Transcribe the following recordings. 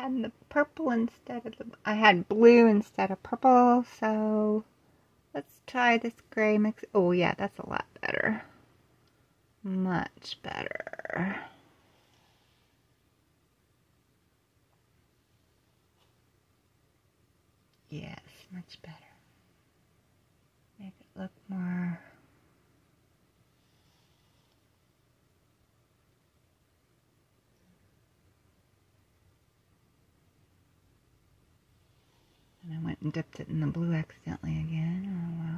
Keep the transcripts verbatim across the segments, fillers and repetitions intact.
had the purple instead of the, I had blue instead of purple, so let's try this gray mix. Oh yeah, that's a lot better. Much better. Yes, much better. Make it look more. And I went and dipped it in the blue accidentally again. Oh well.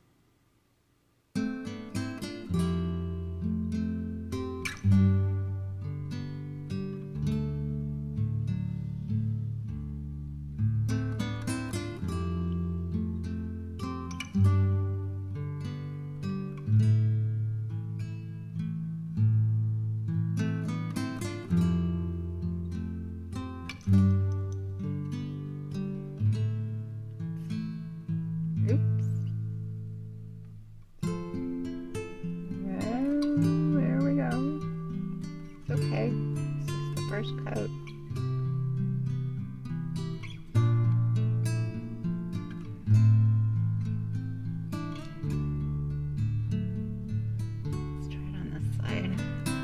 Oops. Oh, there we go. It's okay. This is the first coat. Let's try it on this side.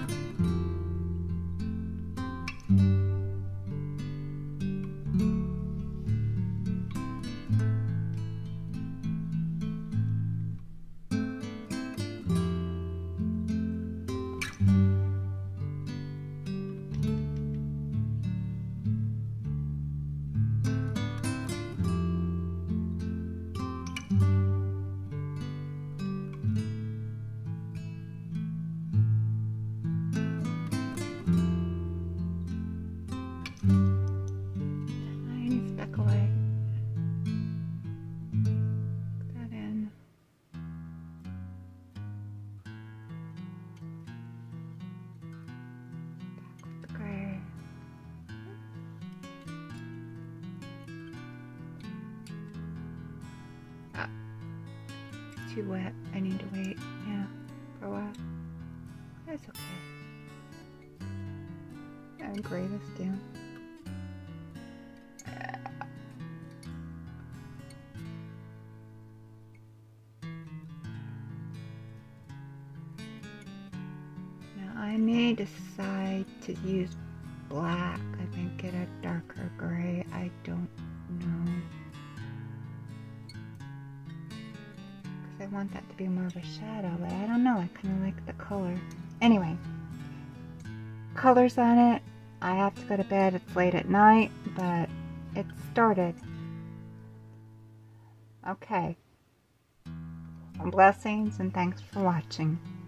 Tiny speck away. Put that in. Back with the gray. Ah, it's too wet. I need to wait, yeah, for a while. That's okay. I'll gray this down. Now I may decide to use black. I think get a darker gray. I don't know. Because I want that to be more of a shadow, but I don't know. I kind of like the color. Anyway, colors on it. I have to go to bed. It's late at night, but it started. Okay. Blessings and thanks for watching.